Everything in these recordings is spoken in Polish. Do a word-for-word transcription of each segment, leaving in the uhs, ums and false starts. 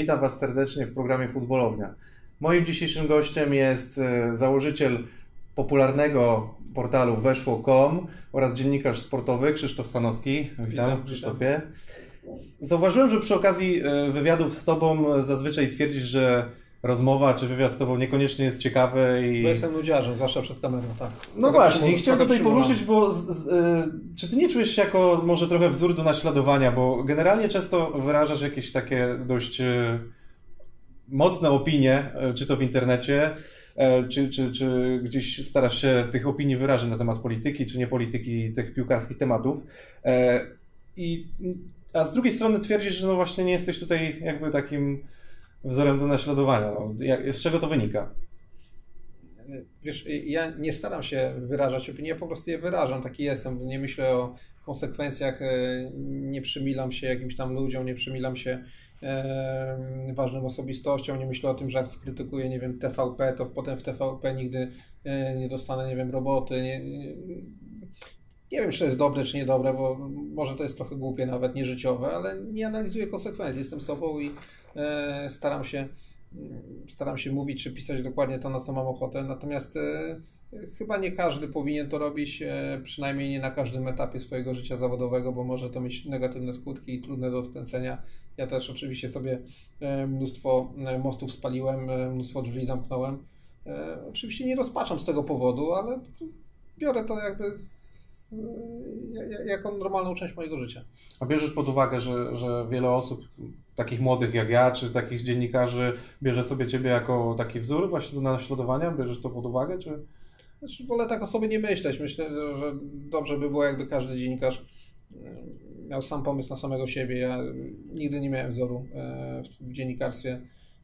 Witam Was serdecznie w programie Futbolownia. Moim dzisiejszym gościem jest założyciel popularnego portalu weszło kropka com oraz dziennikarz sportowy Krzysztof Stanowski. Witam, Witam Krzysztofie. Zauważyłem, że przy okazji wywiadów z Tobą zazwyczaj twierdzisz, że rozmowa czy wywiad z Tobą niekoniecznie jest ciekawy. I... Bo jestem nudziarzem, zwłaszcza przed kamerą, tak. No trochę właśnie, chciałem tutaj poruszyć, bo z, z, y, czy Ty nie czujesz się jako może trochę wzór do naśladowania, bo generalnie często wyrażasz jakieś takie dość y, mocne opinie, y, czy to w internecie, y, czy, czy, czy gdzieś starasz się tych opinii wyrazić na temat polityki, czy nie polityki, tych piłkarskich tematów. Y, i, a z drugiej strony twierdzisz, że no właśnie nie jesteś tutaj jakby takim wzorem do naśladowania. No, jak, z czego to wynika? Wiesz, ja nie staram się wyrażać opinii, ja po prostu je wyrażam, taki jestem, nie myślę o konsekwencjach, nie przymilam się jakimś tam ludziom, nie przymilam się e, ważnym osobistościom, nie myślę o tym, że jak skrytykuję, nie wiem, T V P, to potem w T V P nigdy e, nie dostanę, nie wiem, roboty, nie, nie, nie wiem, czy to jest dobre, czy niedobre, bo może to jest trochę głupie, nawet nieżyciowe, ale nie analizuję konsekwencji, jestem sobą i e, staram się Staram się mówić czy pisać dokładnie to, na co mam ochotę, natomiast e, chyba nie każdy powinien to robić, e, przynajmniej nie na każdym etapie swojego życia zawodowego, bo może to mieć negatywne skutki i trudne do odkręcenia. Ja też oczywiście sobie e, mnóstwo mostów spaliłem, e, mnóstwo drzwi zamknąłem. E, oczywiście nie rozpaczam z tego powodu, ale biorę to jakby z, e, jako normalną część mojego życia. A bierzesz pod uwagę, że, że wiele osób takich młodych jak ja, czy takich dziennikarzy bierze sobie Ciebie jako taki wzór właśnie do naśladowania? Bierzesz to pod uwagę, czy? Znaczy, wolę tak o sobie nie myśleć. Myślę, że dobrze by było, jakby każdy dziennikarz miał sam pomysł na samego siebie. Ja nigdy nie miałem wzoru w dziennikarstwie.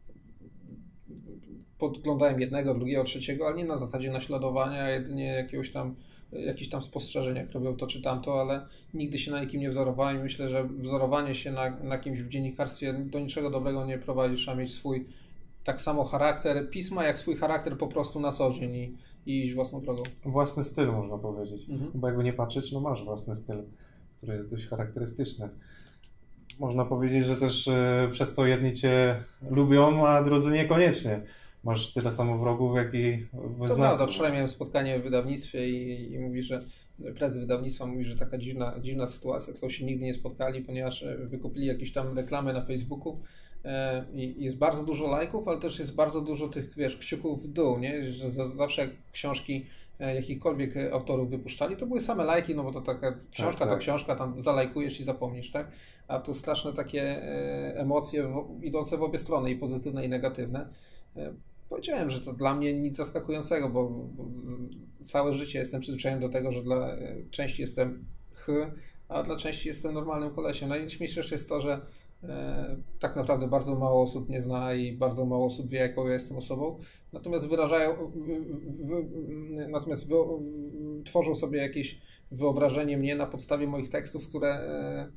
Podglądałem jednego, drugiego, trzeciego, ale nie na zasadzie naśladowania, jedynie jakiegoś tam, jakichś tam spostrzeżeń, jak robią to czy tamto, ale nigdy się na nikim nie wzorowałem i myślę, że wzorowanie się na, na kimś w dziennikarstwie do niczego dobrego nie prowadzi. Trzeba mieć swój tak samo charakter pisma, jak swój charakter po prostu na co dzień i, i iść własną drogą. Własny styl, można powiedzieć. Mhm. Bo jakby nie patrzeć, no masz własny styl, który jest dość charakterystyczny. Można powiedzieć, że też y, przez to jedni Cię lubią, a drudzy niekoniecznie. Masz tyle samo wrogów, jak i wyznawców. To prawda, wczoraj miałem spotkanie w wydawnictwie i, i mówi, że prezes wydawnictwa mówi, że taka dziwna, dziwna sytuacja, którą się nigdy nie spotkali, ponieważ wykupili jakieś tam reklamy na Facebooku e, i jest bardzo dużo lajków, ale też jest bardzo dużo tych, wiesz, kciuków w dół, nie? Że za, zawsze jak książki e, jakichkolwiek autorów wypuszczali, to były same lajki, no bo to taka książka, tak, tak. to książka, tam zalajkujesz i zapomnisz, tak? A tu straszne takie e, emocje w, idące w obie strony, i pozytywne, i negatywne. E, Powiedziałem, że to dla mnie nic zaskakującego, bo, bo całe życie jestem przyzwyczajony do tego, że dla części jestem ch, a dla części jestem normalnym kolesiem. Najśmieszniejsze jest to, że e, tak naprawdę bardzo mało osób mnie zna i bardzo mało osób wie, jaką ja jestem osobą, natomiast wyrażają, w, w, natomiast wy, w, tworzą sobie jakieś wyobrażenie mnie na podstawie moich tekstów, które e,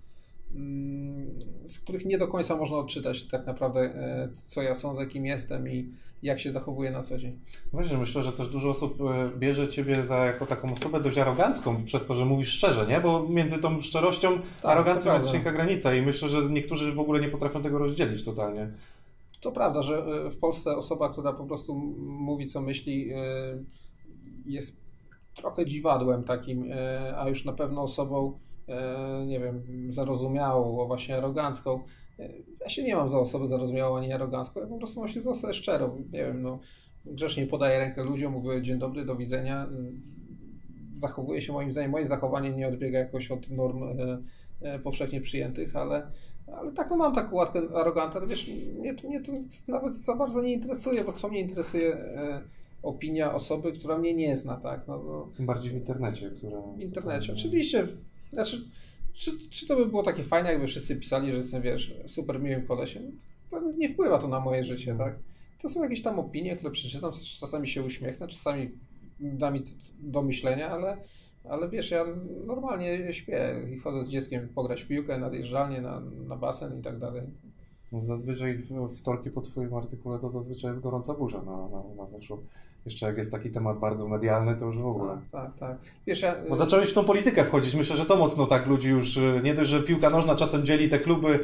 z których nie do końca można odczytać tak naprawdę, co ja sądzę, kim jestem i jak się zachowuję na co dzień. Właśnie, myślę, że też dużo osób bierze Ciebie za jako taką osobę dość arogancką, przez to, że mówisz szczerze, nie? Bo między tą szczerością a tak, arogancją jest cienka granica i myślę, że niektórzy w ogóle nie potrafią tego rozdzielić totalnie. To prawda, że w Polsce osoba, która po prostu mówi, co myśli, jest trochę dziwadłem takim, a już na pewno osobą, nie wiem, zarozumiałą, właśnie arogancką. Ja się nie mam za osobę zarozumiałą ani arogancką, ja po prostu mam się za osobę szczerą. Nie wiem, no, grzecznie podaję rękę ludziom, mówię dzień dobry, do widzenia. Zachowuję się moim zdaniem, moje zachowanie nie odbiega jakoś od norm e, powszechnie przyjętych, ale, ale taką mam taką łatkę aroganta. Wiesz, mnie, mnie to nawet za bardzo nie interesuje, bo co mnie interesuje e, opinia osoby, która mnie nie zna, tak? No, no, tym bardziej w internecie, która... W internecie, oczywiście. Znaczy, czy, czy to by było takie fajne, jakby wszyscy pisali, że jestem, wiesz, super miłym kolesiem? To nie wpływa to na moje życie, tak? To są jakieś tam opinie, które przeczytam, czasami się uśmiechnę, czasami da mi do myślenia, ale, ale wiesz, ja normalnie śpię i chodzę z dzieckiem pograć w piłkę, na zjeżdżalnię, na, na basen i tak dalej. No zazwyczaj w wtorki po Twoim artykule to zazwyczaj jest gorąca burza na, na, na weszło. Jeszcze jak jest taki temat bardzo medialny, to już w ogóle. Tak, tak, tak. Wiesz, ja... Bo zacząłeś w tą politykę wchodzić. Myślę, że to mocno tak ludzi już, nie dość, że piłka nożna czasem dzieli te kluby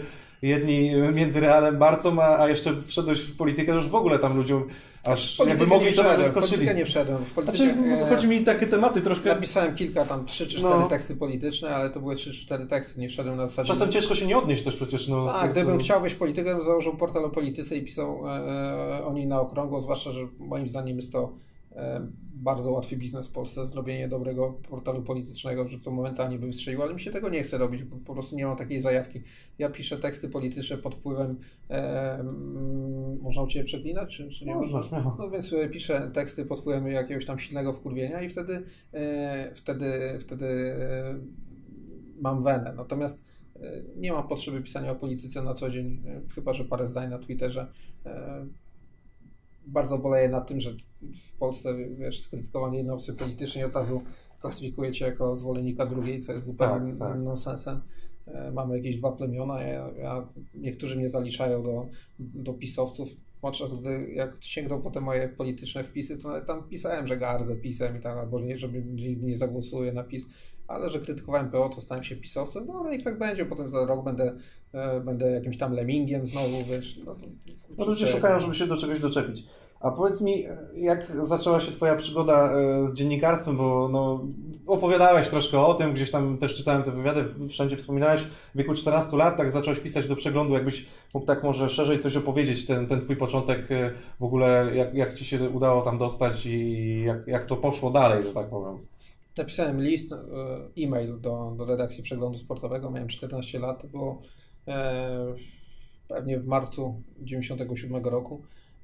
jedni między Realem Barcą, a, a jeszcze wszedłeś w politykę, to już w ogóle tam ludziom aż jakby mogli to nawet skoczyli. W politykę nie wszedłem. W politykę, znaczy, chodzi mi takie tematy troszkę... Napisałem kilka, tam trzy czy cztery no. teksty polityczne, ale to były trzy czy cztery teksty, nie wszedłem na zasadzie... Czasem ciężko się nie odnieść też przecież. No, tak, to, gdybym to... chciał wejść w politykę, bym założył portal o polityce i pisał e, o niej na okrągło, zwłaszcza, że moim zdaniem jest to e, bardzo łatwy biznes w Polsce, zrobienie dobrego portalu politycznego, że to momentalnie by wystrzeliło, ale mi się tego nie chce robić, bo po prostu nie mam takiej zajawki. Ja piszę teksty polityczne pod wpływem, e, m, można u Ciebie przeklinać, czy, czy nie można? można? No więc piszę teksty pod wpływem jakiegoś tam silnego wkurwienia i wtedy, e, wtedy, wtedy e, mam wenę. Natomiast e, nie mam potrzeby pisania o polityce na co dzień, e, chyba że parę zdań na Twitterze. E, Bardzo boleję nad tym, że w Polsce, wiesz, skrytykowani jednej opcji politycznej od razu klasyfikujecie jako zwolennika drugiej, co jest zupełnie tak, tak. nonsensem. Mamy jakieś dwa plemiona, ja, ja, niektórzy mnie zaliczają do, do pisowców, podczas gdy jak sięgną po te moje polityczne wpisy, to tam pisałem, że gardzę pisem i tak, albo nie, żeby nigdy nie zagłosuję na PiS, ale że krytykowałem P O, to stałem się pisowcem, no ale niech tak będzie, potem za rok będę, e, będę jakimś tam lemingiem znowu, wiesz. No, no ludzie szukają, żeby się do czegoś doczepić. A powiedz mi, jak zaczęła się Twoja przygoda z dziennikarstwem, bo no, opowiadałeś troszkę o tym, gdzieś tam też czytałem te wywiady, wszędzie wspominałeś, w wieku czternastu lat, tak zacząłeś pisać do Przeglądu, jakbyś mógł tak może szerzej coś opowiedzieć, ten, ten Twój początek, w ogóle jak, jak Ci się udało tam dostać i jak, jak to poszło dalej, że tak powiem. Napisałem list, e-mail do, do redakcji Przeglądu Sportowego, miałem czternaście lat, to było e, pewnie w marcu dziewięćdziesiątego siódmego roku.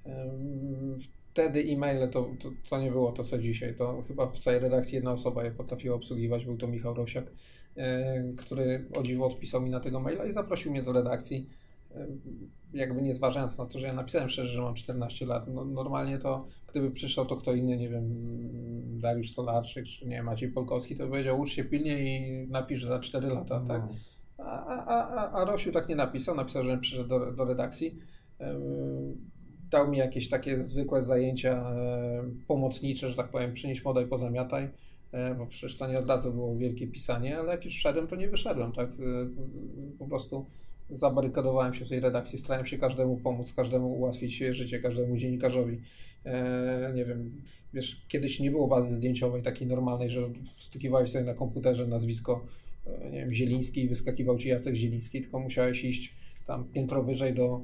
Wtedy e-maile to, to, to nie było to co dzisiaj, to chyba w całej redakcji jedna osoba je potrafiła obsługiwać, był to Michał Rosiak, który o dziwo odpisał mi na tego maila i zaprosił mnie do redakcji, jakby nie zważając na to, że ja napisałem szczerze, że mam czternaście lat. No, normalnie to gdyby przyszedł to kto inny, nie wiem, Dariusz Stolarczyk czy nie Maciej Polkowski, to by powiedział ucz się pilnie i napisz za cztery lata, no. tak? A, a, a, a Rosiu tak nie napisał, napisał, że przyszedł do, do redakcji. Dał mi jakieś takie zwykłe zajęcia e, pomocnicze, że tak powiem, przynieś, podaj, pozamiataj, e, bo przecież to nie od razu było wielkie pisanie, ale jak już wszedłem, to nie wyszedłem, tak, e, po prostu zabarykadowałem się w tej redakcji, starałem się każdemu pomóc, każdemu ułatwić życie, każdemu dziennikarzowi, e, nie wiem, wiesz, kiedyś nie było bazy zdjęciowej takiej normalnej, że wstukiwałeś sobie na komputerze nazwisko, e, nie wiem, Zieliński i wyskakiwał ci Jacek Zieliński, tylko musiałeś iść tam piętro wyżej do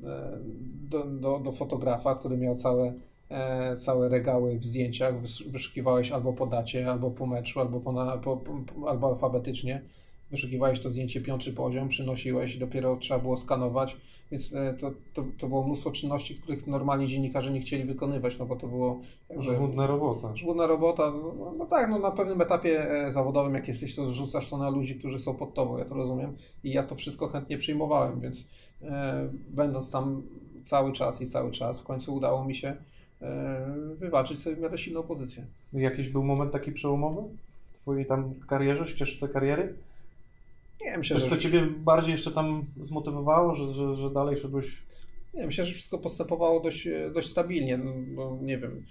Do, do, do fotografa, który miał całe, e, całe regały w zdjęciach, wyszukiwałeś albo po dacie, albo po meczu, albo, po, na, po, po, albo alfabetycznie, wyszukiwałeś to zdjęcie piąty poziom, przynosiłeś i dopiero trzeba było skanować, więc e, to, to, to było mnóstwo czynności, których normalnie dziennikarze nie chcieli wykonywać, no bo to było... Żmudna robota. Żmudna robota, no, no tak, no na pewnym etapie e, zawodowym, jak jesteś, to rzucasz to na ludzi, którzy są pod tobą, ja to rozumiem i ja to wszystko chętnie przyjmowałem, więc e, będąc tam cały czas i cały czas, w końcu udało mi się e, wywalczyć sobie w miarę silną pozycję. Jakiś był moment taki przełomowy w twojej tam karierze, ścieżce kariery? Nie, myślę, Coś, że... co Ciebie bardziej jeszcze tam zmotywowało, że, że, że dalej szedłeś? Nie, myślę, że wszystko postępowało dość, dość stabilnie. No, no, nie wiem,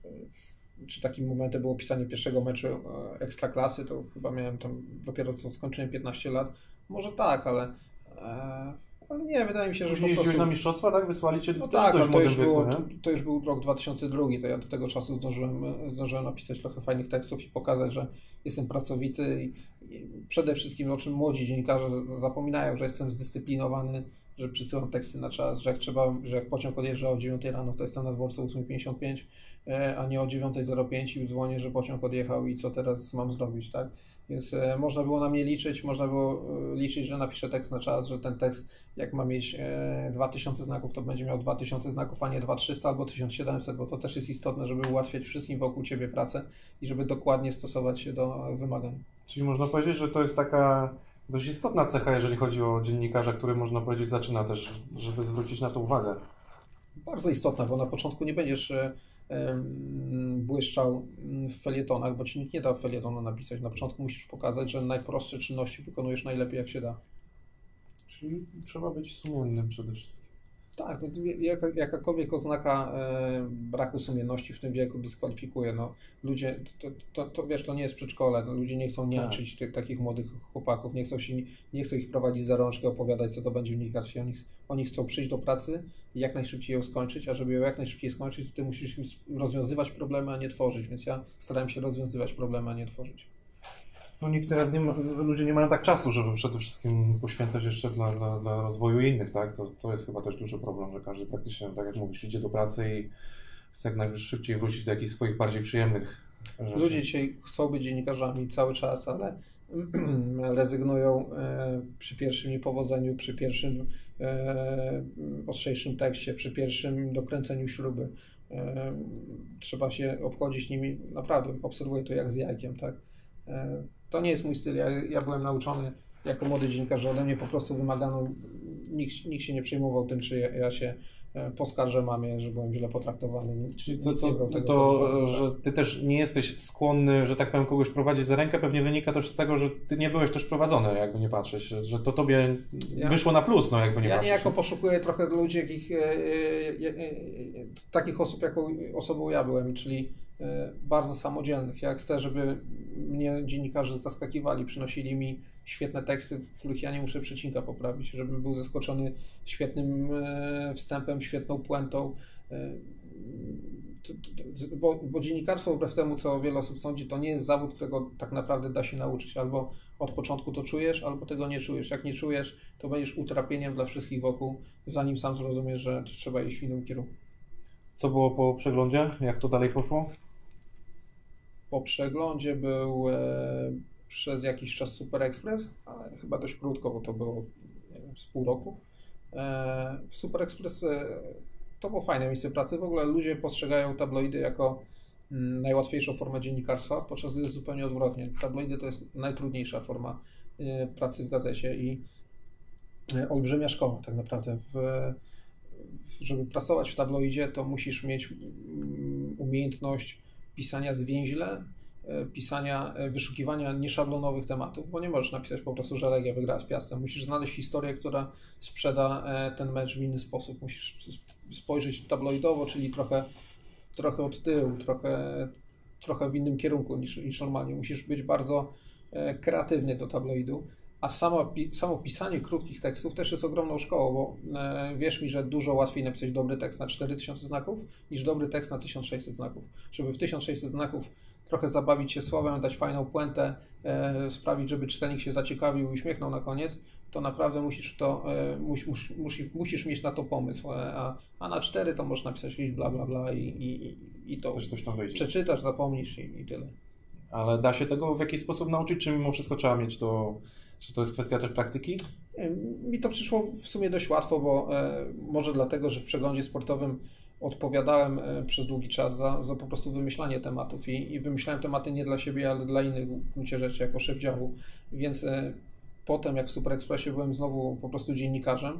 czy takim momentem było pisanie pierwszego meczu Ekstraklasy, to chyba miałem tam dopiero co skończyłem piętnaście lat. Może tak, ale... E... Ale nie, wydaje mi się, że Później po prostu... na mistrzostwa, tak? Wysłali Cię no też tak, dość to już, wieku, było, to, to już był rok dwa tysiące drugi, to ja do tego czasu zdążyłem, zdążyłem napisać trochę fajnych tekstów i pokazać, że jestem pracowity i, i przede wszystkim o czym młodzi dziennikarze zapominają, że jestem zdyscyplinowany, że przysyłam teksty na czas, że jak trzeba, że jak pociąg odjeżdża o dziewiątej rano, to jestem na dworcu ósma pięćdziesiąt pięć, a nie o dziewiąta zero pięć i dzwonię, że pociąg odjechał i co teraz mam zrobić, tak? Więc e, można było na mnie liczyć, można było e, liczyć, że napiszę tekst na czas, że ten tekst jak ma mieć e, dwa tysiące znaków, to będzie miał dwa tysiące znaków, a nie dwa tysiące trzysta albo tysiąc siedemset, bo to też jest istotne, żeby ułatwiać wszystkim wokół Ciebie pracę i żeby dokładnie stosować się do wymagań. Czyli można powiedzieć, że to jest taka dość istotna cecha, jeżeli chodzi o dziennikarza, który można powiedzieć zaczyna też, żeby zwrócić na to uwagę. Bardzo istotna, bo na początku nie będziesz e, e, błyszczał w felietonach, bo Ci nikt nie da felietonu napisać. Na początku musisz pokazać, że najprostsze czynności wykonujesz najlepiej jak się da. Czyli trzeba być sumiennym przede wszystkim. Tak, no, jaka, jakakolwiek oznaka e, braku sumienności w tym wieku dyskwalifikuje. No, ludzie, to, to, to wiesz, to nie jest przedszkole, no, ludzie nie chcą niaczyć tych, takich młodych chłopaków, nie chcą, się, nie chcą ich prowadzić za rączkę, opowiadać, co to będzie w dziennikarstwie. Oni, oni chcą przyjść do pracy i jak najszybciej ją skończyć, a żeby ją jak najszybciej skończyć, to ty musisz rozwiązywać problemy, a nie tworzyć, więc ja starałem się rozwiązywać problemy, a nie tworzyć. No nikt teraz nie ma, ludzie nie mają tak czasu, żeby przede wszystkim poświęcać jeszcze dla, dla, dla rozwoju innych, tak? To, to jest chyba też duży problem, że każdy praktycznie, tak jak mówisz, idzie do pracy i chce jak najszybciej wrócić do jakichś swoich bardziej przyjemnych rzeczy. Ludzie dzisiaj chcą być dziennikarzami cały czas, ale rezygnują e, przy pierwszym niepowodzeniu, przy pierwszym e, ostrzejszym tekście, przy pierwszym dokręceniu śruby. E, trzeba się obchodzić nimi, naprawdę, obserwuję to jak z jajkiem, tak? E, to nie jest mój styl, ja, ja byłem nauczony jako młody dziennikarz, że ode mnie po prostu wymagano, nikt, nikt się nie przejmował tym, czy ja, ja się poskarżę mamie, że byłem źle potraktowany. Czyli to, to, to, to że ty też nie jesteś skłonny, że tak powiem, kogoś prowadzić za rękę, pewnie wynika też z tego, że ty nie byłeś też prowadzony, jakby nie patrzeć, że to tobie ja, wyszło na plus, no jakby nie ja patrzeć. Ja niejako poszukuję trochę ludzi, jakich, e, e, e, takich osób, jaką osobą ja byłem, czyli e, bardzo samodzielnych. Ja chcę, żeby mnie dziennikarze zaskakiwali, przynosili mi świetne teksty, w których ja nie muszę przecinka poprawić, żebym był zaskoczony świetnym e, wstępem, świetną puentą, bo, bo dziennikarstwo, wbrew temu, co wiele osób sądzi, to nie jest zawód, którego tak naprawdę da się nauczyć. Albo od początku to czujesz, albo tego nie czujesz. Jak nie czujesz, to będziesz utrapieniem dla wszystkich wokół, zanim sam zrozumiesz, że trzeba iść w innym kierunku. Co było po przeglądzie? Jak to dalej poszło? Po przeglądzie był e, przez jakiś czas Super Express, ale chyba dość krótko, bo to było nie wiem, z pół roku. E, w Super Express e, to było fajne miejsce pracy. W ogóle ludzie postrzegają tabloidy jako mm, najłatwiejszą formę dziennikarstwa, podczas gdy jest zupełnie odwrotnie. Tabloidy to jest najtrudniejsza forma e, pracy w gazecie i e, olbrzymia szkoła tak naprawdę. W, w, żeby pracować w tabloidzie, to musisz mieć mm, umiejętność pisania zwięźle, pisania, wyszukiwania nieszablonowych tematów, bo nie możesz napisać po prostu, że Legia wygrała z Piastem. Musisz znaleźć historię, która sprzeda ten mecz w inny sposób. Musisz spojrzeć tabloidowo, czyli trochę, trochę od tyłu, trochę, trochę w innym kierunku niż, niż normalnie. Musisz być bardzo kreatywny do tabloidu, a samo, samo pisanie krótkich tekstów też jest ogromną szkołą, bo e, wierz mi, że dużo łatwiej napisać dobry tekst na cztery tysiące znaków niż dobry tekst na tysiąc sześćset znaków. Żeby w tysiąc sześćset znaków trochę zabawić się słowem, dać fajną puentę, e, sprawić, żeby czytelnik się zaciekawił i uśmiechnął na koniec, to naprawdę musisz to, e, mus, mus, musisz, musisz mieć na to pomysł, a, a na cztery to możesz napisać liczb bla bla bla i, i, i to też coś tam wyjdzie. Przeczytasz, zapomnisz i, i tyle. Ale da się tego w jakiś sposób nauczyć, czy mimo wszystko trzeba mieć to, czy to jest kwestia też praktyki? Mi to przyszło w sumie dość łatwo, bo e, może dlatego, że w przeglądzie sportowym odpowiadałem e, przez długi czas za, za po prostu wymyślanie tematów i, i wymyślałem tematy nie dla siebie, ale dla innych w gruncie rzeczy jako szef działu, więc e, potem jak w Super Expressie byłem znowu po prostu dziennikarzem,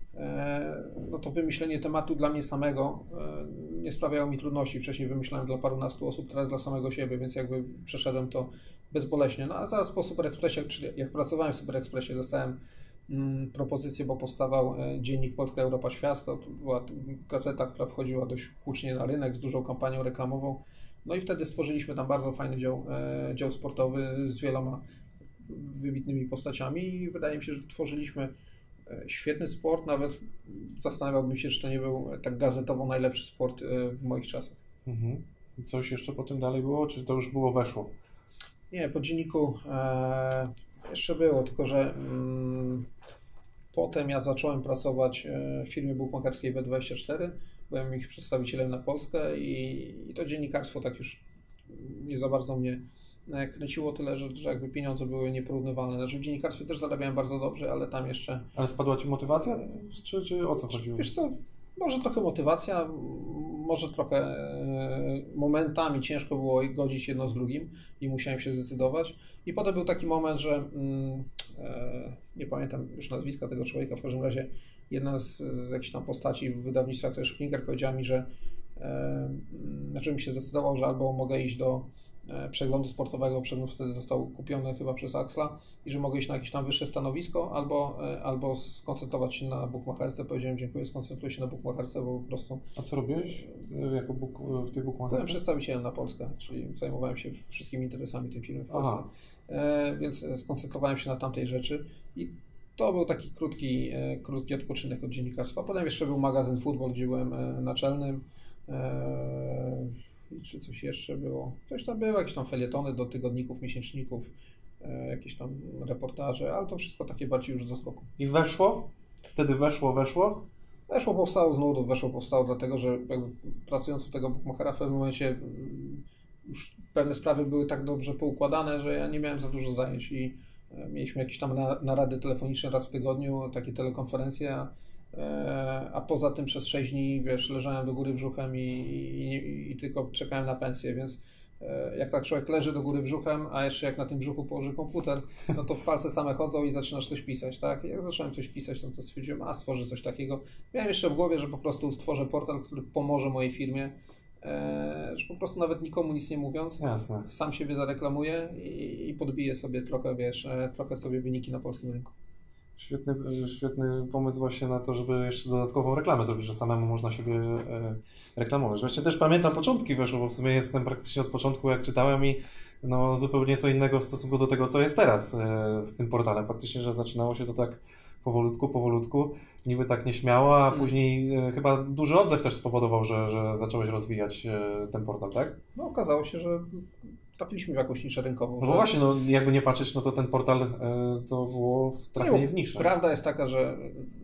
e, no to wymyślenie tematu dla mnie samego e, nie sprawiało mi trudności. Wcześniej wymyślałem dla parunastu osób, teraz dla samego siebie, więc jakby przeszedłem to bezboleśnie. No a zaraz po Super Expressie, czyli jak pracowałem w Super Expressie, dostałem mm, propozycję, bo powstawał e, dziennik Polska, Europa, Świat. To była gazeta, która wchodziła dość hucznie na rynek z dużą kampanią reklamową. No i wtedy stworzyliśmy tam bardzo fajny dział, e, dział sportowy z wieloma wybitnymi postaciami i wydaje mi się, że tworzyliśmy świetny sport, nawet zastanawiałbym się, czy to nie był tak gazetowo najlepszy sport w moich czasach. Mhm. I coś jeszcze po tym dalej było, czy to już było weszło? Nie, po dzienniku e, jeszcze było, tylko że mm, potem ja zacząłem pracować w firmie bukmacherskiej B dwadzieścia cztery, byłem ich przedstawicielem na Polskę i, i to dziennikarstwo tak już nie za bardzo mnie kręciło, tyle, że, że jakby pieniądze były nieporównywalne. Znaczy w dziennikarstwie też zarabiałem bardzo dobrze, ale tam jeszcze... Ale spadła Ci motywacja? Czy, czy o co chodziło? Wiesz co, może trochę motywacja, może trochę momentami ciężko było godzić jedno z drugim i musiałem się zdecydować. I potem był taki moment, że mm, e, nie pamiętam już nazwiska tego człowieka, w każdym razie jedna z, z jakichś tam postaci w wydawnictwie, też Springer, powiedziała mi, że e, żebym się zdecydował, że albo mogę iść do przeglądu sportowego, przegląd wtedy został kupiony chyba przez Axla i że mogę iść na jakieś tam wyższe stanowisko albo, albo skoncentrować się na bookmacherce. Powiedziałem dziękuję, skoncentruję się na bookmacherce, bo po prostu... A co robiłeś jako book, w tej bookmacherce? Byłem przedstawicielem na Polskę, czyli zajmowałem się wszystkimi interesami tej firmy w Polsce, e, więc skoncentrowałem się na tamtej rzeczy i to był taki krótki, e, krótki odpoczynek od dziennikarstwa. Potem jeszcze był magazyn Football, gdzie byłem e, naczelnym. E, czy coś jeszcze było? Coś tam było, jakieś tam felietony do tygodników, miesięczników, e, jakieś tam reportaże, ale to wszystko takie bardziej już z zaskoku. I weszło? Wtedy weszło, weszło? Weszło, powstało z nudów, weszło, powstało dlatego, że jakby pracując u tego bookmachera w pewnym momencie już pewne sprawy były tak dobrze poukładane, że ja nie miałem za dużo zajęć i mieliśmy jakieś tam narady telefoniczne raz w tygodniu, takie telekonferencje, a, a poza tym przez sześć dni, wiesz, leżałem do góry brzuchem i, i, i tylko czekałem na pensję, więc jak tak człowiek leży do góry brzuchem, a jeszcze jak na tym brzuchu położy komputer, no to palce same chodzą i zaczynasz coś pisać, tak? Jak zacząłem coś pisać, no to stwierdziłem, a stworzę coś takiego. Miałem jeszcze w głowie, że po prostu stworzę portal, który pomoże mojej firmie, e, że po prostu nawet nikomu nic nie mówiąc, Jasne. sam siebie zareklamuję i, i podbiję sobie trochę, wiesz, trochę sobie wyniki na polskim rynku. Świetny, świetny pomysł właśnie na to, żeby jeszcze dodatkową reklamę zrobić, że samemu można siebie e, reklamować. Właśnie też pamiętam początki weszło, bo w sumie jestem praktycznie od początku, jak czytałem i no, zupełnie co innego w stosunku do tego, co jest teraz e, z tym portalem. Faktycznie, że zaczynało się to tak powolutku, powolutku, niby tak nieśmiało, a później e, chyba duży odzew też spowodował, że, że zacząłeś rozwijać e, ten portal, tak? No okazało się, że trafiliśmy w jakąś niszę rynkową. No że... właśnie, no, jakby nie patrzeć, no to ten portal e, to było trafienie w niszę. Prawda jest taka, że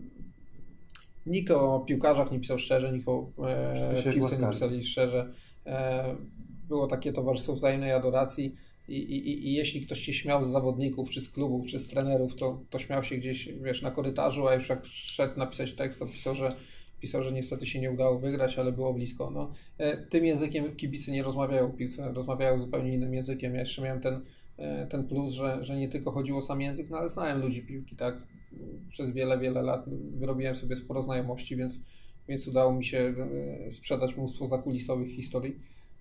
nikt o piłkarzach nie pisał szczerze, nikt o e, piłce nie pisali szczerze. E, było takie towarzystwo wzajemnej adoracji i, i, i jeśli ktoś się śmiał z zawodników, czy z klubów, czy z trenerów, to, to śmiał się gdzieś, wiesz, na korytarzu, a już jak szedł napisać tekst, to pisał, że Pisał, że niestety się nie udało wygrać, ale było blisko. No, tym językiem kibicy nie rozmawiają o piłce, rozmawiają zupełnie innym językiem. Ja jeszcze miałem ten, ten plus, że, że nie tylko chodziło o sam język, no ale znałem ludzi piłki, tak? Przez wiele, wiele lat wyrobiłem sobie sporo znajomości, więc, więc udało mi się sprzedać mnóstwo zakulisowych historii.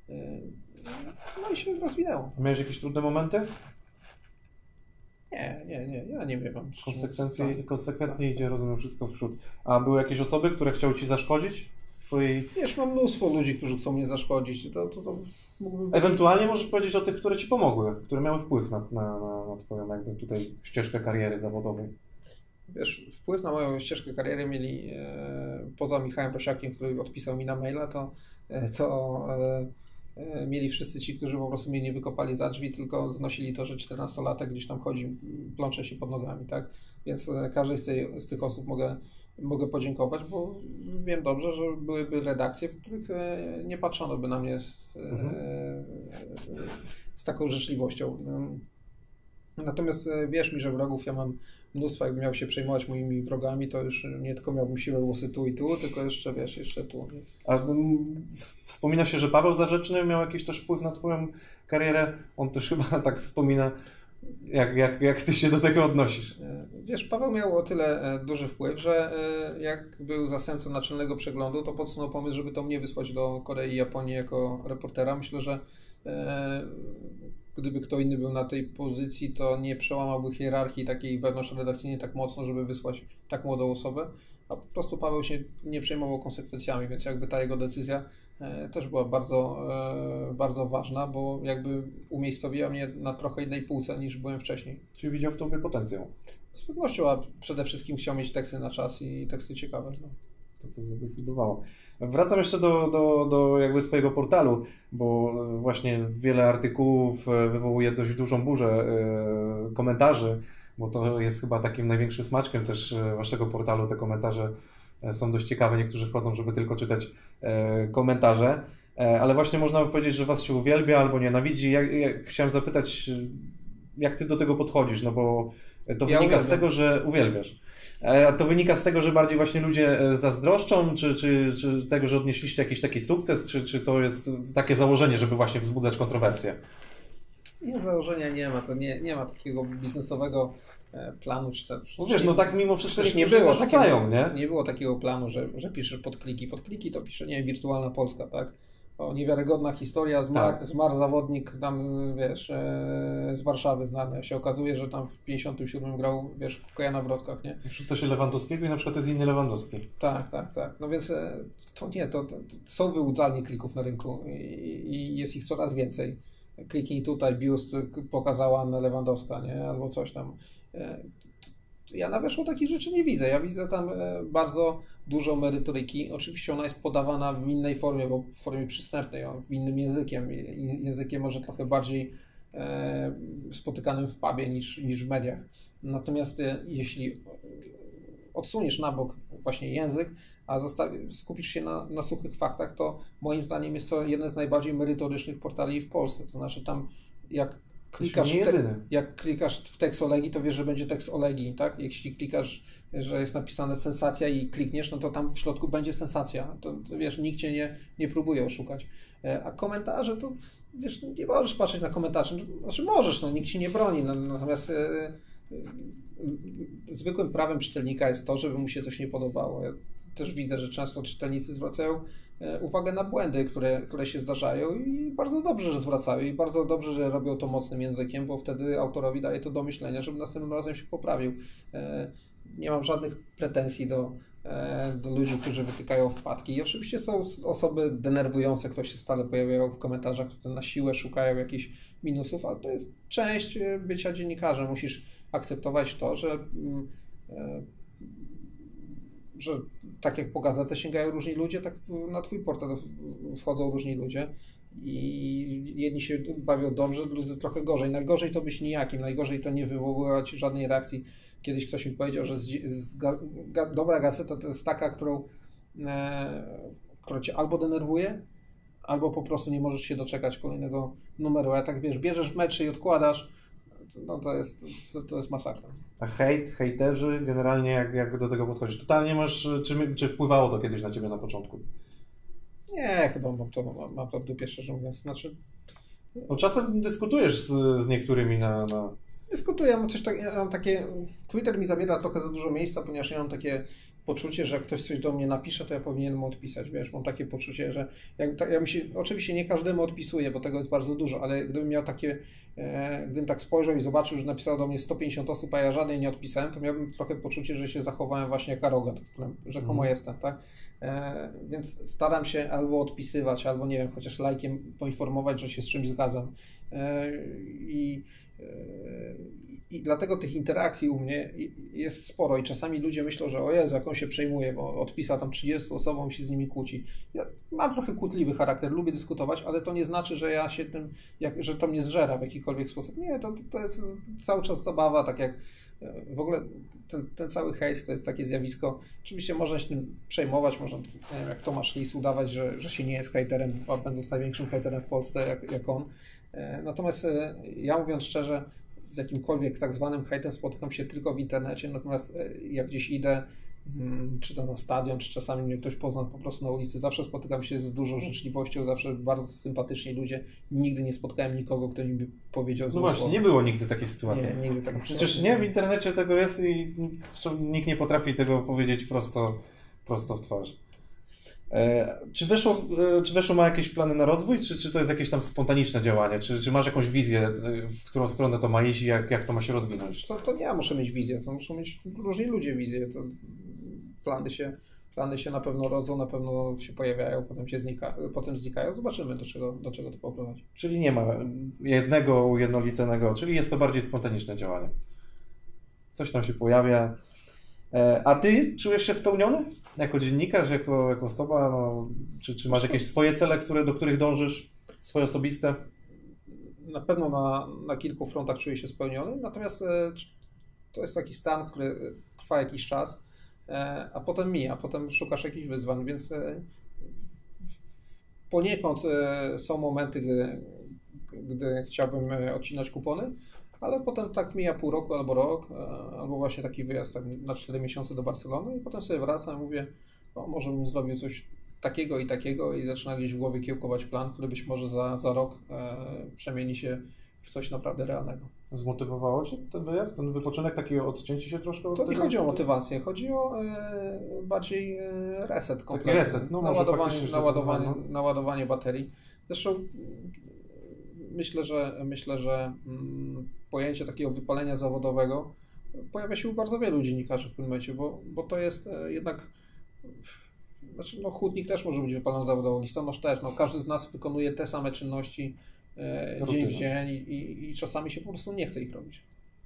No i się rozwinęło. A miałeś jakieś trudne momenty? Nie, nie, nie, ja nie wiem. Konsekwencje, konsekwentnie idzie, rozumiem, wszystko w przód. A były jakieś osoby, które chciały Ci zaszkodzić? Twojej... Wiesz, mam mnóstwo ludzi, którzy chcą mnie zaszkodzić. To, to, to mógłbym... Ewentualnie możesz powiedzieć o tych, które Ci pomogły, które miały wpływ na, na, na, na Twoją jakby tutaj ścieżkę kariery zawodowej. Wiesz, wpływ na moją ścieżkę kariery mieli e, poza Michałem Prosiakiem, który odpisał mi na maila, to, e, to e, mieli wszyscy ci, którzy po prostu mnie nie wykopali za drzwi, tylko znosili to, że czternastolatek gdzieś tam chodzi, plącze się pod nogami, tak? Więc każdej z, tej, z tych osób mogę, mogę podziękować, bo wiem dobrze, że byłyby redakcje, w których nie patrzono by na mnie z, mhm. z, z taką życzliwością. Natomiast wierz mi, że wrogów ja mam mnóstwo, jakbym miał się przejmować moimi wrogami, to już nie tylko miałbym siłę głosy tu i tu, tylko jeszcze, wiesz, jeszcze tu. A um, wspomina się, że Paweł Zarzeczny miał jakiś też wpływ na Twoją karierę. On też chyba tak wspomina, jak, jak, jak Ty się do tego odnosisz. Wiesz, Paweł miał o tyle duży wpływ, że jak był zastępcą naczelnego przeglądu, to podsunął pomysł, żeby to mnie wysłać do Korei i Japonii jako reportera. Myślę, że e, gdyby kto inny był na tej pozycji, to nie przełamałby hierarchii takiej wewnątrzredakcyjnej tak mocno, żeby wysłać tak młodą osobę, a po prostu Paweł się nie przejmował konsekwencjami, więc jakby ta jego decyzja e, też była bardzo, e, bardzo ważna, bo jakby umiejscowiła mnie na trochę innej półce niż byłem wcześniej. Czyli widział w tobie potencjał? Z pewnością, a przede wszystkim chciał mieć teksty na czas i teksty ciekawe. No. To to zadecydowało. Wracam jeszcze do, do, do jakby Twojego portalu, bo właśnie wiele artykułów wywołuje dość dużą burzę yy, komentarzy, bo to jest chyba takim największym smaczkiem też Waszego portalu. Te komentarze są dość ciekawe. Niektórzy wchodzą, żeby tylko czytać yy, komentarze, yy, ale właśnie można powiedzieć, że Was się uwielbia albo nienawidzi. Ja, ja chciałem zapytać, jak Ty do tego podchodzisz, no bo to ja wynika uwielbiam. z tego, że uwielbiasz. A to wynika z tego, że bardziej właśnie ludzie zazdroszczą, czy, czy, czy tego, że odnieśliście jakiś taki sukces, czy, czy to jest takie założenie, żeby właśnie wzbudzać kontrowersje? Nie, założenia nie ma, to nie, nie ma takiego biznesowego planu, czy to... No wiesz, no tak mimo wszystko nie było takiego, nie? Nie było takiego planu, że, że piszesz podkliki. Podkliki to pisze, nie wiem, Wirtualna Polska, tak? o niewiarygodna historia, zmarł, tak. zmarł zawodnik tam, wiesz, e, z Warszawy znany. Się okazuje, że tam w pięćdziesiątym siódmym grał, wiesz, w hokeja na wrotkach, nie? Wrzuca się Lewandowskiego i na przykład to jest inny Lewandowski. Tak, tak, tak. No więc e, to nie, to, to, to są wyłudzalnie klików na rynku i, i jest ich coraz więcej. Kliknij tutaj, biust pokazała Anna Lewandowska, nie? Albo coś tam. E, Ja na weszło takich rzeczy nie widzę. Ja widzę tam bardzo dużo merytoryki. Oczywiście ona jest podawana w innej formie, bo w formie przystępnej, w innym językiem. Językiem może trochę bardziej e, spotykanym w pubie niż, niż w mediach. Natomiast e, jeśli odsuniesz na bok właśnie język, a zostawi, skupisz się na, na suchych faktach, to moim zdaniem jest to jeden z najbardziej merytorycznych portali w Polsce. To znaczy tam jak Klikasz w te, jak klikasz w tekst Olegi, to wiesz, że będzie tekst Olegi, tak? Jeśli klikasz, że jest napisane sensacja i klikniesz, no to tam w środku będzie sensacja. To, to wiesz, nikt cię nie, nie próbuje oszukać. A komentarze, to wiesz, nie możesz patrzeć na komentarze. Znaczy możesz, no nikt ci nie broni. Natomiast e, zwykłym prawem czytelnika jest to, żeby mu się coś nie podobało. Ja też widzę, że często czytelnicy zwracają uwagę na błędy, które, które się zdarzają i bardzo dobrze, że zwracają i bardzo dobrze, że robią to mocnym językiem, bo wtedy autorowi daje to do myślenia, żeby następnym razem się poprawił. Nie mam żadnych pretensji do, do ludzi, którzy wytykają wpadki. I oczywiście są osoby denerwujące, które się stale pojawiają w komentarzach, które na siłę szukają jakichś minusów, ale to jest część bycia dziennikarzem. Musisz akceptować to, że że tak jak po gazetę sięgają różni ludzie, tak na twój portal wchodzą różni ludzie i jedni się bawią dobrze, drudzy trochę gorzej. Najgorzej to być nijakim, najgorzej to nie wywoływać żadnej reakcji. Kiedyś ktoś mi powiedział, że z, z, ga, dobra gazeta to jest taka, którą, e, która cię albo denerwuje, albo po prostu nie możesz się doczekać kolejnego numeru. A tak wiesz, bierzesz mecze i odkładasz, no to jest, to, to jest masakra. A hejt, hejterzy, generalnie jak, jak do tego podchodzisz? Totalnie masz, czy, czy wpływało to kiedyś na ciebie na początku? Nie, chyba mam to, mam, mam to w dupie, szczerze mówiąc. Znaczy... No czasem dyskutujesz z, z niektórymi na... na... Dyskutuję, mam coś tak, ja mam takie... Twitter mi zabiera trochę za dużo miejsca, ponieważ ja mam takie poczucie, że jak ktoś coś do mnie napisze, to ja powinienem mu odpisać, wiesz, mam takie poczucie, że jak, ja mi się, oczywiście nie każdemu odpisuję, bo tego jest bardzo dużo, ale gdybym miał takie, e, gdybym tak spojrzał i zobaczył, że napisało do mnie sto pięćdziesiąt osób, a ja żadnej nie odpisałem, to miałbym trochę poczucie, że się zachowałem właśnie jak arogant, którym rzekomo mm. jestem, tak? E, więc staram się albo odpisywać, albo nie wiem, chociaż lajkiem poinformować, że się z czymś zgadzam. E, I I dlatego tych interakcji u mnie jest sporo i czasami ludzie myślą, że o Jezu, jak on się przejmuje, bo odpisał tam trzydziestu osobom i się z nimi kłóci. Ja mam trochę kłótliwy charakter, lubię dyskutować, ale to nie znaczy, że ja się tym, jak, że to mnie zżera w jakikolwiek sposób. Nie, to, to jest cały czas zabawa, tak jak w ogóle ten, ten cały hejt to jest takie zjawisko. Oczywiście można się tym przejmować, można, nie wiem, jak Tomasz Lis udawać, że, że się nie jest hejterem, a będąc największym hejterem w Polsce jak, jak on. Natomiast ja mówiąc szczerze, z jakimkolwiek tak zwanym hejtem spotykam się tylko w internecie, natomiast jak gdzieś idę, czy to na stadion, czy czasami mnie ktoś pozna po prostu na ulicy, zawsze spotykam się z dużą życzliwością, zawsze bardzo sympatyczni ludzie. Nigdy nie spotkałem nikogo, kto mi by powiedział No właśnie, słowo. Nie było nigdy takiej sytuacji. Nie, nigdy tak. Przecież nie, w internecie tego jest i nikt nie potrafi tego powiedzieć prosto, prosto w twarz. E, czy, weszło, e, czy Weszło ma jakieś plany na rozwój, czy, czy to jest jakieś tam spontaniczne działanie? Czy, czy masz jakąś wizję, w którą stronę to ma iść i jak, jak to ma się rozwinąć? To, to nie ja muszę mieć wizję, to muszą mieć różni ludzie wizję. To plany, się, plany się na pewno rodzą, na pewno się pojawiają, potem, się znika, potem znikają. Zobaczymy, do czego, do czego to poprowadzi. Czyli nie ma jednego ujednoliconego, czyli jest to bardziej spontaniczne działanie. Coś tam się pojawia. E, a ty czujesz się spełniony? Jako dziennikarz, jako, jako osoba, no, czy, czy masz jakieś swoje cele, które, do których dążysz, swoje osobiste? Na pewno na, na kilku frontach czuję się spełniony, natomiast e, to jest taki stan, który trwa jakiś czas, e, a potem mija, potem szukasz jakichś wyzwań, więc e, poniekąd e, są momenty, gdy, gdy chciałbym odcinać kupony, ale potem tak mija pół roku albo rok, albo właśnie taki wyjazd tak na cztery miesiące do Barcelony i potem sobie wracam i mówię, no może bym zrobił coś takiego i takiego i zaczyna gdzieś w głowie kiełkować plan, który być może za, za rok e, przemieni się w coś naprawdę realnego. Zmotywowało Cię ten wyjazd, ten wypoczynek, takie odcięcie się troszkę od To tego? nie chodzi o motywację, chodzi o e, bardziej e, reset kompletny. Taki reset, no może naładowanie, naładowanie, no. naładowanie baterii. Zresztą myślę, że myślę, że mm, pojęcie takiego wypalenia zawodowego pojawia się u bardzo wielu dziennikarzy w tym momencie, bo, bo to jest e, jednak znaczy no hutnik też może być wypalony zawodowo, listonosz też, no każdy z nas wykonuje te same czynności e, dzień w dzień i, i, i czasami się po prostu nie chce ich robić.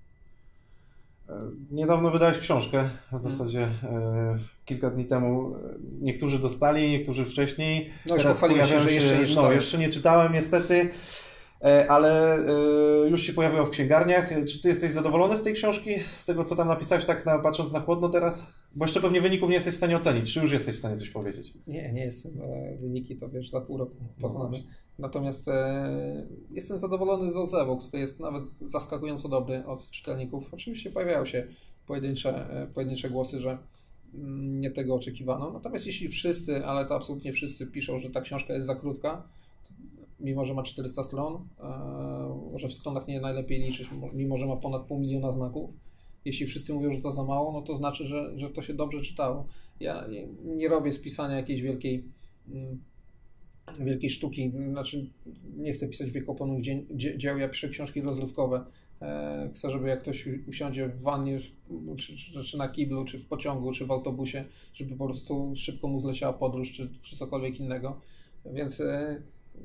Niedawno wydałeś książkę, w zasadzie e, kilka dni temu. Niektórzy dostali, niektórzy wcześniej. No już pochwaliłeś się, że jeszcze nie czytałem. No, jeszcze nie czytałem niestety, e, ale e, już się pojawiło w księgarniach. Czy ty jesteś zadowolony z tej książki? Z tego, co tam napisałeś, tak na, patrząc na chłodno teraz? Bo jeszcze pewnie wyników nie jesteś w stanie ocenić. Czy już jesteś w stanie coś powiedzieć? Nie, nie jestem. Wyniki to wiesz, za pół roku poznamy. No Natomiast e, jestem zadowolony z odzewu, który jest nawet zaskakująco dobry od czytelników. Oczywiście pojawiają się pojedyncze, e, pojedyncze głosy, że mm, nie tego oczekiwano. Natomiast jeśli wszyscy, ale to absolutnie wszyscy piszą, że ta książka jest za krótka, mimo że ma czterysta stron, e, może w stronach nie najlepiej liczyć, mimo że ma ponad pół miliona znaków. Jeśli wszyscy mówią, że to za mało, no to znaczy, że, że to się dobrze czytało. Ja nie, nie robię z pisania jakiejś wielkiej, mm, wielkiej sztuki, znaczy nie chcę pisać wiekopomnych dzieł, ja piszę książki rozrywkowe. E, chcę, żeby jak ktoś usiądzie w wannie, czy, czy, czy na kiblu, czy w pociągu, czy w autobusie, żeby po prostu szybko mu zleciała podróż, czy, czy cokolwiek innego. Więc e,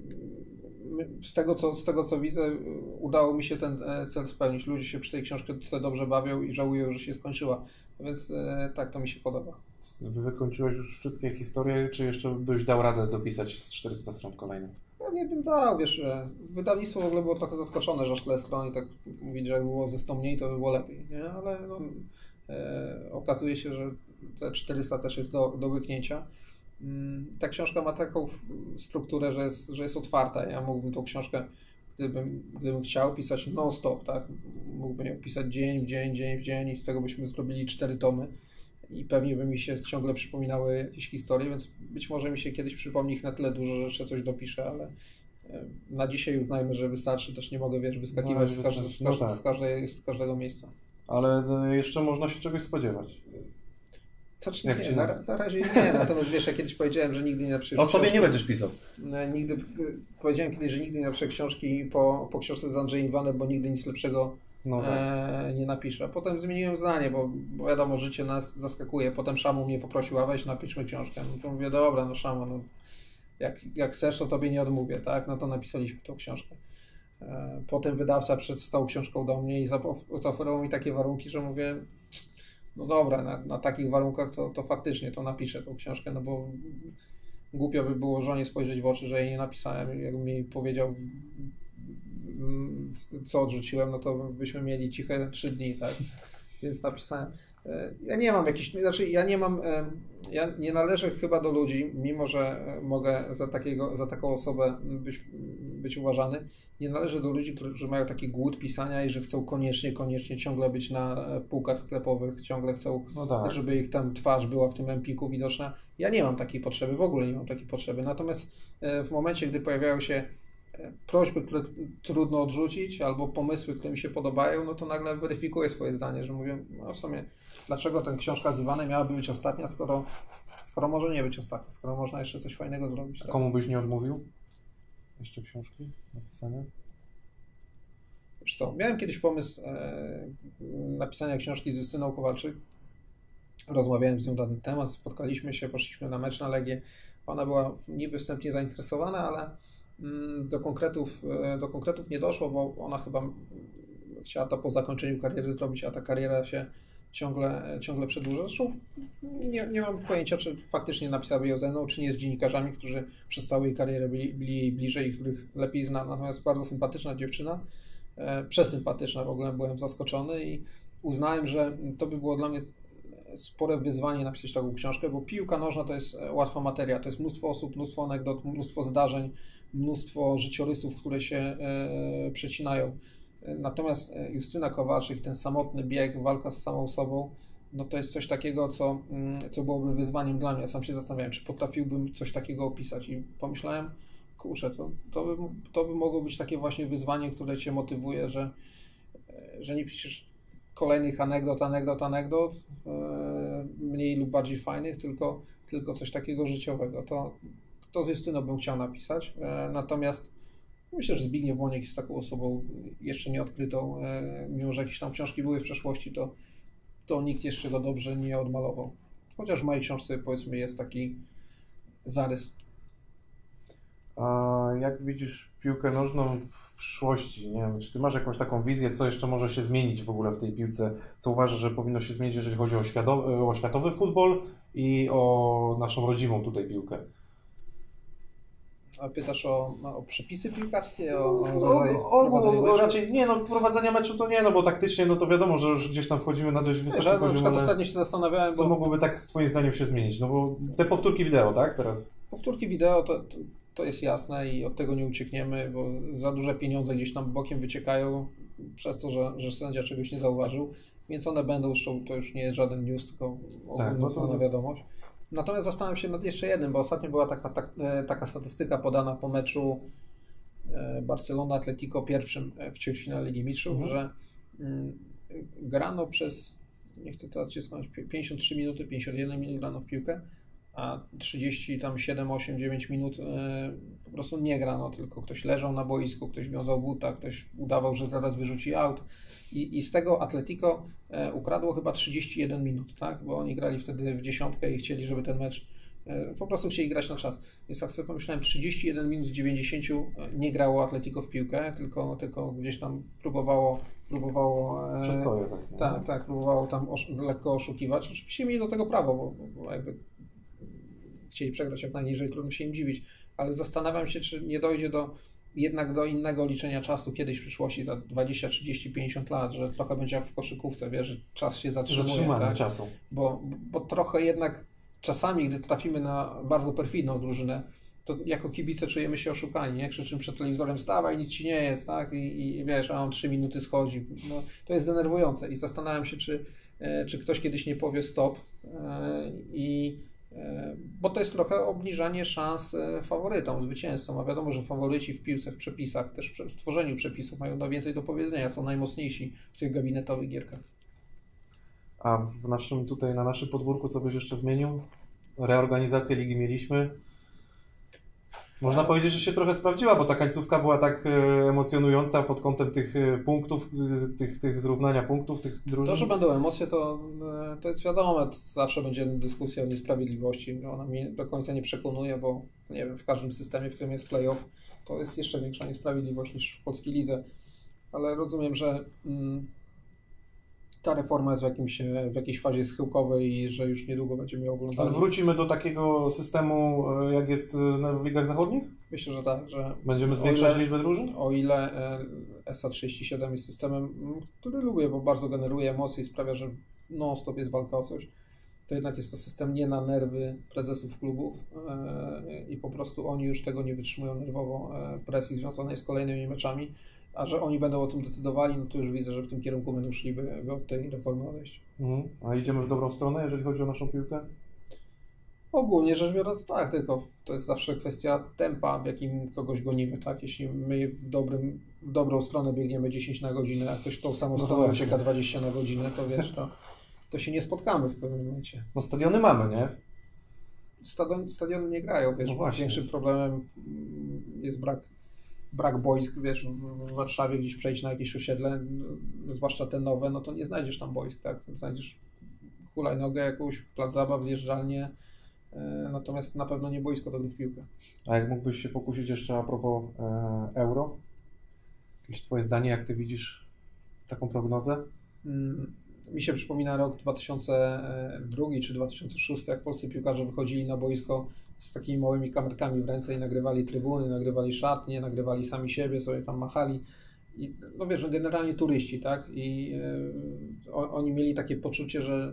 z tego, co, z tego co widzę, udało mi się ten cel spełnić. Ludzie się przy tej książce dobrze bawią i żałują, że się skończyła. Więc tak, to mi się podoba. Wykończyłeś już wszystkie historie, czy jeszcze byś dał radę dopisać z czterysta stron kolejnych? Pewnie bym dał, wiesz, wydawnictwo w ogóle było trochę zaskoczone, że aż tyle stron i tak mówić, że jak było ze sto mniej, to by było lepiej, nie? Ale no, e, okazuje się, że te czterysta też jest do, do łyknięcia. Ta książka ma taką strukturę, że jest, że jest otwarta. Ja mógłbym tą książkę, gdybym, gdybym chciał, pisać non-stop, tak? Mógłbym ją pisać dzień w dzień, dzień w dzień i z tego byśmy zrobili cztery tomy i pewnie by mi się ciągle przypominały jakieś historie, więc być może mi się kiedyś przypomni ich na tyle dużo, że jeszcze coś dopiszę, ale na dzisiaj uznajmy, że wystarczy. Też nie mogę, wiesz, wyskakiwać no, z, każde, z, każde, no tak. z, każdej, z każdego miejsca. Ale jeszcze można się czegoś spodziewać. To czy nie, na, na razie nie, natomiast wiesz, ja kiedyś powiedziałem, że nigdy nie napiszę książki. O sobie nie będziesz pisał. Nigdy, powiedziałem kiedyś, że nigdy nie napiszę książki po, po książce z Andrzejem Iwanem, bo nigdy nic lepszego no tak. e, nie napiszę. A potem zmieniłem zdanie, bo, bo wiadomo, życie nas zaskakuje. Potem Szamu mnie poprosił, a weź napiszmy książkę. No to mówię, dobra, no Szamu, no, jak, jak chcesz, to tobie nie odmówię, tak? No to napisaliśmy tą książkę. E, potem wydawca przed z tą książką do mnie i zaoferował mi takie warunki, że mówię, no dobra, na, na takich warunkach to, to faktycznie to napiszę tą książkę, no bo głupio by było żonie spojrzeć w oczy, że jej nie napisałem. Jakby mi powiedział, co odrzuciłem, no to byśmy mieli ciche trzy dni, tak? Więc napisałem. Ja nie mam jakichś, znaczy ja nie mam, ja nie należę chyba do ludzi, mimo że mogę za takiego, za taką osobę być, być uważany, nie należę do ludzi, którzy mają taki głód pisania i że chcą koniecznie, koniecznie ciągle być na półkach sklepowych, ciągle chcą, no tak. żeby ich tam twarz była w tym empiku widoczna. Ja nie mam takiej potrzeby, w ogóle nie mam takiej potrzeby. Natomiast w momencie, gdy pojawiają się prośby, które trudno odrzucić, albo pomysły, które mi się podobają, no to nagle weryfikuję swoje zdanie, że mówię, no w sumie, dlaczego ta książka z Iwanem miałaby być ostatnia, skoro, skoro może nie być ostatnia, skoro można jeszcze coś fajnego zrobić. Tak? Komu byś nie odmówił jeszcze książki napisane? Wiesz co, miałem kiedyś pomysł e, napisania książki z Justyną Kowalczyk. Rozmawiałem z nią na ten temat, spotkaliśmy się, poszliśmy na mecz na Legię. Ona była niby wstępnie zainteresowana, ale Do konkretów, do konkretów nie doszło, bo ona chyba chciała to po zakończeniu kariery zrobić, a ta kariera się ciągle, ciągle przedłuża. Zresztą nie, nie mam pojęcia, czy faktycznie napisałaby ją ze mną, czy nie z dziennikarzami, którzy przez całą jej karierę byli, byli jej bliżej i których lepiej zna. Natomiast bardzo sympatyczna dziewczyna, e, przesympatyczna, w ogóle byłem zaskoczony i uznałem, że to by było dla mnie spore wyzwanie napisać taką książkę, bo piłka nożna to jest łatwa materia, to jest mnóstwo osób, mnóstwo anegdot, mnóstwo zdarzeń, mnóstwo życiorysów, które się e, przecinają. Natomiast Justyna Kowalczyk, ten samotny bieg, walka z samą sobą, no to jest coś takiego, co, co byłoby wyzwaniem dla mnie. Ja sam się zastanawiałem, czy potrafiłbym coś takiego opisać i pomyślałem, kurczę, to, to, by, to by mogło być takie właśnie wyzwanie, które cię motywuje, że, że nie piszesz kolejnych anegdot, anegdot, anegdot, mniej lub bardziej fajnych, tylko, tylko coś takiego życiowego. To, to z Justyną bym chciał napisać. Natomiast myślę, że Zbigniew Boniek jest taką osobą jeszcze nieodkrytą. Mimo że jakieś tam książki były w przeszłości, to, to nikt jeszcze go dobrze nie odmalował. Chociaż w mojej książce, powiedzmy, jest taki zarys. A jak widzisz piłkę nożną w przyszłości? Nie wiem, czy ty masz jakąś taką wizję, co jeszcze może się zmienić w ogóle w tej piłce? Co uważasz, że powinno się zmienić, jeżeli chodzi o, świadomy, o światowy futbol i o naszą rodzimą tutaj piłkę? A pytasz o, o przepisy piłkarskie? O, o, o, o, o raczej nie, no prowadzenia meczu to nie, no bo taktycznie no to wiadomo, że już gdzieś tam wchodzimy na dość wysoki poziom. Na przykład ostatnio się zastanawiałem, co bo... mogłoby tak twoim zdaniem się zmienić? No bo te powtórki wideo, tak? Teraz. Powtórki wideo to, to, to jest jasne i od tego nie uciekniemy, bo za duże pieniądze gdzieś tam bokiem wyciekają przez to, że, że sędzia czegoś nie zauważył, więc one będą, to już nie jest żaden news, tylko ogólnie tak, no wiadomość. Natomiast zastanawiam się nad jeszcze jednym, bo ostatnio była taka, tak, taka statystyka podana po meczu Barcelona-Atletico pierwszym w ćwierćfinale Ligi Mistrzów, mhm. że mm, grano przez, nie chcę teraz się skończyć, pięćdziesiąt trzy minuty, pięćdziesiąt jeden minut grano w piłkę, a trzydzieści siedem, osiem, dziewięć minut yy, po prostu nie grano, tylko ktoś leżał na boisku, ktoś wiązał buta, ktoś udawał, że zaraz wyrzuci aut i, i z tego Atletico yy, ukradło chyba trzydzieści jeden minut, tak? Bo oni grali wtedy w dziesiątkę i chcieli, żeby ten mecz yy, po prostu chcieli grać na czas. Więc jak sobie pomyślałem, trzydzieści jeden minut z dziewięćdziesięciu nie grało Atletico w piłkę, tylko, tylko gdzieś tam próbowało próbowało yy, Przestoje, tak, tak, tak, próbowało tam osz- lekko oszukiwać. Oczywiście mieli do tego prawo, bo, bo jakby chcieli przegrać jak najniżej, trudno się im dziwić, ale zastanawiam się, czy nie dojdzie do jednak do innego liczenia czasu kiedyś w przyszłości, za dwadzieścia, trzydzieści, pięćdziesiąt lat, że trochę będzie jak w koszykówce, wiesz, że czas się zatrzymuje, tak? czasu. Bo, bo trochę jednak czasami, gdy trafimy na bardzo perfidną drużynę, to jako kibice czujemy się oszukani, nie? Krzyczymy przed telewizorem, stawaj, nic ci nie jest, tak? I, i wiesz, a on trzy minuty schodzi. No, to jest denerwujące i zastanawiam się, czy, czy ktoś kiedyś nie powie stop i bo to jest trochę obniżanie szans faworytom, zwycięzcom, a wiadomo, że faworyci w piłce, w przepisach, też w tworzeniu przepisów mają no więcej do powiedzenia, są najmocniejsi w tych gabinetowych gierkach. A w naszym tutaj, na naszym podwórku co byś jeszcze zmienił? Reorganizację ligi mieliśmy. Można powiedzieć, że się trochę sprawdziła, bo ta końcówka była tak emocjonująca pod kątem tych punktów, tych, tych zrównania punktów, tych drużyn. To, że będą emocje, to, to jest wiadome, to zawsze będzie dyskusja o niesprawiedliwości. Ona mnie do końca nie przekonuje, bo nie wiem, w każdym systemie, w którym jest playoff, to jest jeszcze większa niesprawiedliwość niż w polskiej lidze. Ale rozumiem, że mm, ta reforma jest w, jakimś, w jakiejś fazie schyłkowej i że już niedługo będziemy ją oglądali. Ale wrócimy do takiego systemu, jak jest w ligach zachodnich? Myślę, że tak, że będziemy zwiększać ile, liczbę drużyn? O ile S A trzydzieści siedem jest systemem, który lubię, bo bardzo generuje emocje i sprawia, że non-stop jest walka o coś, to jednak jest to system nie na nerwy prezesów klubów i po prostu oni już tego nie wytrzymują nerwowo, presji związanej z kolejnymi meczami, a że oni będą o tym decydowali, no to już widzę, że w tym kierunku będą szli, by, by od tej reformy odejść. Mhm. A idziemy w dobrą stronę, jeżeli chodzi o naszą piłkę? Ogólnie rzecz biorąc tak, tylko to jest zawsze kwestia tempa, w jakim kogoś gonimy, tak? Jeśli my w, dobrym, w dobrą stronę biegniemy dziesięć na godzinę, a ktoś w tą samą no stronę ucieka dwadzieścia na godzinę, to wiesz, to, to się nie spotkamy w pewnym momencie. No stadiony mamy, nie? Stadion, stadiony nie grają, wiesz, no większym problemem jest brak brak boisk, wiesz, w Warszawie gdzieś przejść na jakieś osiedle, zwłaszcza te nowe, no to nie znajdziesz tam boisk, tak? Znajdziesz hulajnogę, jakąś plac zabaw, zjeżdżalnię, natomiast na pewno nie boisko do gry w piłkę. A jak mógłbyś się pokusić jeszcze a propos e, euro? Jakieś twoje zdanie, jak ty widzisz taką prognozę? Hmm. Mi się przypomina rok dwa tysiące drugi czy dwa tysiące szósty, jak polscy piłkarze wychodzili na boisko z takimi małymi kamerkami w ręce i nagrywali trybuny, nagrywali szatnie, nagrywali sami siebie, sobie tam machali. I, no wiesz, no generalnie turyści, tak? I y, o, oni mieli takie poczucie, że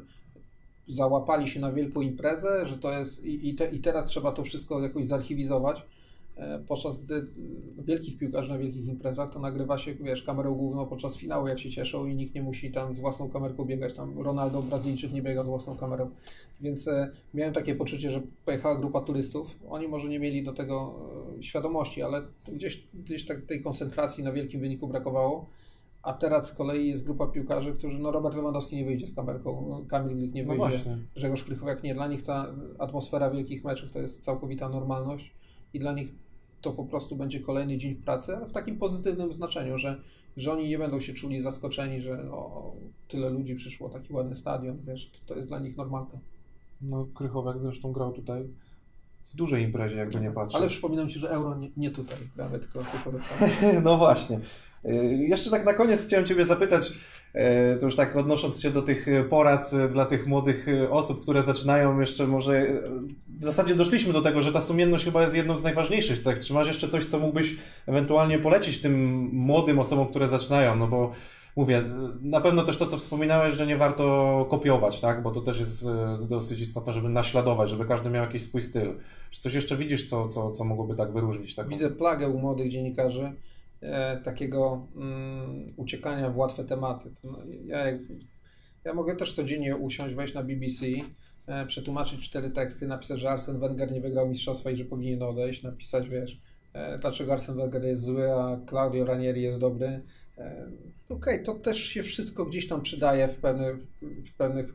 załapali się na wielką imprezę, że to jest i, i, te, i teraz trzeba to wszystko jakoś zarchiwizować. podczas gdy wielkich piłkarzy na wielkich imprezach to nagrywa się, wiesz, kamerą główną podczas finału, jak się cieszą i nikt nie musi tam z własną kamerką biegać, tam Ronaldo, Brazylijczyk nie biega z własną kamerą, więc e, miałem takie poczucie, że pojechała grupa turystów, oni może nie mieli do tego e, świadomości, ale gdzieś, gdzieś tak tej koncentracji na wielkim wyniku brakowało, a teraz z kolei jest grupa piłkarzy, którzy, no Robert Lewandowski nie wyjdzie z kamerką, Kamil Glik nie wyjdzie, no Grzegorz Krychowiak nie, dla nich ta atmosfera wielkich meczów to jest całkowita normalność i dla nich to po prostu będzie kolejny dzień w pracy, ale w takim pozytywnym znaczeniu, że, że oni nie będą się czuli zaskoczeni, że o, tyle ludzi przyszło, taki ładny stadion, wiesz, to, to jest dla nich normalka. No Krychowiak zresztą grał tutaj w dużej imprezie, jakby nie patrzeć. Ale przypominam Ci, że Euro nie, nie tutaj gramy, tylko tylko No właśnie. Jeszcze tak na koniec chciałem Ciebie zapytać, to już tak odnosząc się do tych porad dla tych młodych osób, które zaczynają jeszcze może... W zasadzie doszliśmy do tego, że ta sumienność chyba jest jedną z najważniejszych cech. Czy masz jeszcze coś, co mógłbyś ewentualnie polecić tym młodym osobom, które zaczynają? No bo mówię, na pewno też to, co wspominałeś, że nie warto kopiować, tak? Bo to też jest dosyć istotne, żeby naśladować, żeby każdy miał jakiś swój styl. Czy coś jeszcze widzisz, co, co, co mogłoby tak wyróżnić? Taką... Widzę plagę u młodych dziennikarzy, e, takiego mm, uciekania w łatwe tematy. No, ja, ja mogę też codziennie usiąść, wejść na B B C, e, przetłumaczyć cztery teksty, napisać, że Arsene Wenger nie wygrał mistrzostwa i że powinien odejść, napisać, wiesz, e, dlaczego Arsene Wenger jest zły, a Claudio Ranieri jest dobry. E, Okej, okay, to też się wszystko gdzieś tam przydaje w, pewne, w, w, pewnych,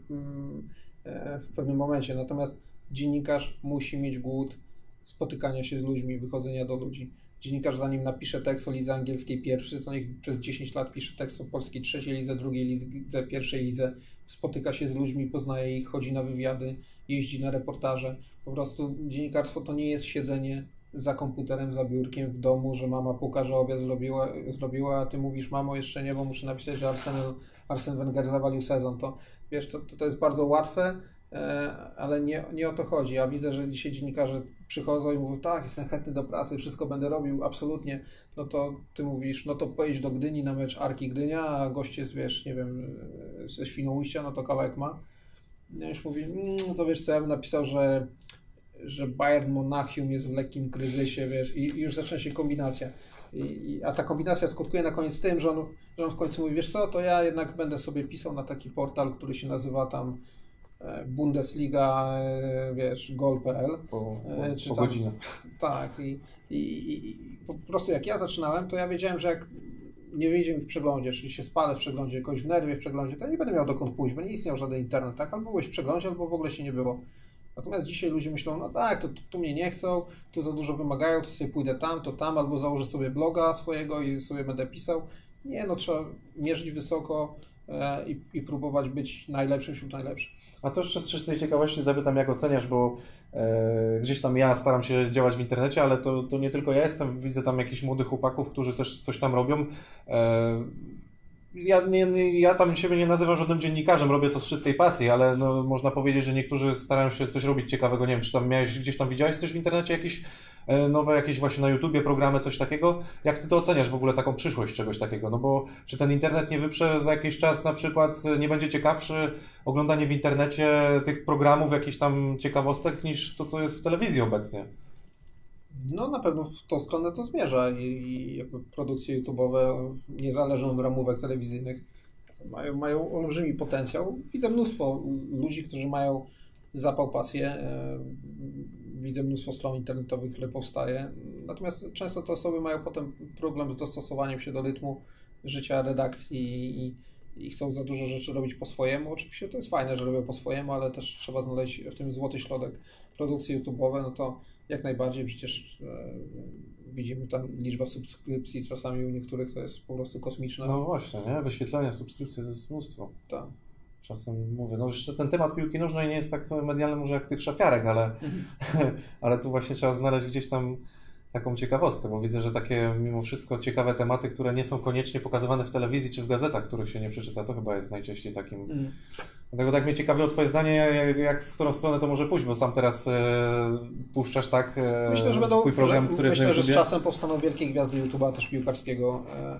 e, w pewnym momencie, natomiast dziennikarz musi mieć głód spotykania się z ludźmi, wychodzenia do ludzi. Dziennikarz, zanim napisze tekst o lidze angielskiej pierwszy, to niech przez dziesięć lat pisze tekst o polskiej trzeciej lidze, drugiej lidze, pierwszej lidze, spotyka się z ludźmi, poznaje ich, chodzi na wywiady, jeździ na reportaże. Po prostu dziennikarstwo to nie jest siedzenie za komputerem, za biurkiem w domu, że mama puka, że obiad zrobiła, zrobiła, a ty mówisz, mamo, jeszcze nie, bo muszę napisać, że Arsene, Arsene Wenger zawalił sezon. To wiesz, to, to, to jest bardzo łatwe, ale nie, nie o to chodzi. Ja widzę, że dzisiaj dziennikarze przychodzą i mówią, tak, jestem chętny do pracy, wszystko będę robił, absolutnie. No to ty mówisz, no to pojedź do Gdyni na mecz Arki Gdynia, a gość jest, wiesz, nie wiem, ze Świnoujścia, no to kawałek ma. No już mówi, no to wiesz co, ja bym napisał, że, że Bayern Monachium jest w lekkim kryzysie, wiesz, i, i już zaczyna się kombinacja. I, i, a ta kombinacja skutkuje na koniec tym, że on, że on w końcu mówi, wiesz co, to ja jednak będę sobie pisał na taki portal, który się nazywa tam Bundesliga, wiesz, gol kropka p l. Po, po, czy po tam, godzinę. Tak. I, i, i, I po prostu jak ja zaczynałem, to ja wiedziałem, że jak nie wyjdzie mi w przeglądzie, czyli się spalę w przeglądzie, jakoś w nerwie w przeglądzie, to ja nie będę miał dokąd pójść, bo nie istniał żaden internet, tak? Albo byłeś w przeglądzie, albo w ogóle się nie było. Natomiast dzisiaj ludzie myślą, no tak, to, to tu mnie nie chcą, tu za dużo wymagają, to sobie pójdę tam, to tam, albo założę sobie bloga swojego i sobie będę pisał. Nie, no trzeba mierzyć wysoko e, i, i próbować być najlepszym wśród najlepszych. A to jeszcze z czystej ciekawości zapytam, jak oceniasz, bo e, gdzieś tam ja staram się działać w internecie, ale to, to nie tylko ja jestem, widzę tam jakichś młodych chłopaków, którzy też coś tam robią. E, ja, nie, nie, ja tam siebie nie nazywam żadnym dziennikarzem, robię to z czystej pasji, ale no, można powiedzieć, że niektórzy starają się coś robić ciekawego. Nie wiem, czy tam miałeś gdzieś tam widziałeś coś w internecie, jakieś e, nowe, jakieś właśnie na YouTubie programy, coś takiego? Jak ty to oceniasz w ogóle, taką przyszłość czegoś takiego? No bo czy ten internet nie wyprze za jakiś czas, na przykład nie będzie ciekawszy oglądanie w internecie tych programów, jakichś tam ciekawostek, niż to, co jest w telewizji obecnie? No na pewno w tą stronę to zmierza i, i jakby produkcje YouTube'owe nie zależą od ramówek telewizyjnych. Mają, mają olbrzymi potencjał. Widzę mnóstwo ludzi, którzy mają zapał, pasję. Widzę mnóstwo stron internetowych, które powstaje. Natomiast często te osoby mają potem problem z dostosowaniem się do rytmu życia redakcji i, i chcą za dużo rzeczy robić po swojemu. Oczywiście to jest fajne, że robią po swojemu, ale też trzeba znaleźć w tym złoty środek. Produkcje YouTube'owe, no to jak najbardziej, przecież e, widzimy tam liczba subskrypcji czasami u niektórych to jest po prostu kosmiczna. No właśnie, nie? Wyświetlania, subskrypcje to jest mnóstwo. Tak. Czasem mówię, no jeszcze ten temat piłki nożnej nie jest tak medialny może jak tych szafiarek, ale, mhm. ale tu właśnie trzeba znaleźć gdzieś tam taką ciekawostkę, bo widzę, że takie mimo wszystko ciekawe tematy, które nie są koniecznie pokazywane w telewizji czy w gazetach, których się nie przeczyta, to chyba jest najczęściej takim... Mm. Dlatego tak mnie ciekawi o Twoje zdanie, jak, jak w którą stronę to może pójść, bo sam teraz e, puszczasz tak e, myślę, że będą, swój program, który myślę, jest że z czasem powstaną wielkie gwiazdy YouTube'a też piłkarskiego. E,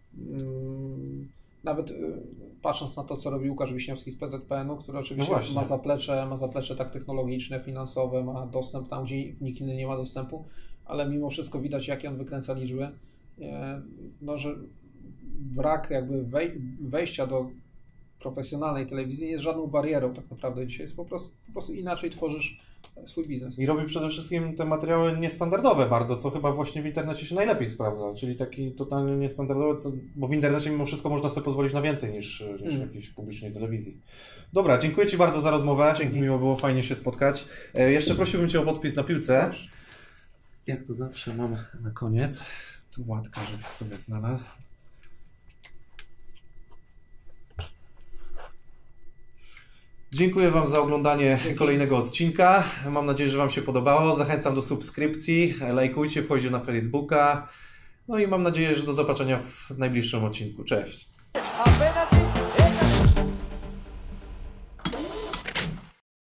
mm, nawet e, patrząc na to, co robi Łukasz Wiśniewski z P Z P N u, który oczywiście no ma zaplecze, ma zaplecze tak technologiczne, finansowe, ma dostęp tam, gdzie nikt inny nie ma dostępu, ale mimo wszystko widać, jakie on wykręca liczby. No, że brak jakby wejścia do profesjonalnej telewizji nie jest żadną barierą tak naprawdę dzisiaj. Jest po prostu, po prostu inaczej tworzysz swój biznes. I robi przede wszystkim te materiały niestandardowe bardzo, co chyba właśnie w internecie się najlepiej sprawdza, czyli taki totalnie niestandardowy, co, bo w internecie mimo wszystko można sobie pozwolić na więcej niż, niż mm. w jakiejś publicznej telewizji. Dobra, dziękuję Ci bardzo za rozmowę. Dzięki. Miło było, fajnie się spotkać. E, jeszcze prosiłbym Cię o podpis na piłce. Dobrze. Jak to zawsze mam na koniec. Tu łatka, żebyś sobie znalazł. Dziękuję Wam za oglądanie Dzięki. kolejnego odcinka. Mam nadzieję, że Wam się podobało. Zachęcam do subskrypcji, lajkujcie, wchodźcie na Facebooka. No i mam nadzieję, że do zobaczenia w najbliższym odcinku. Cześć!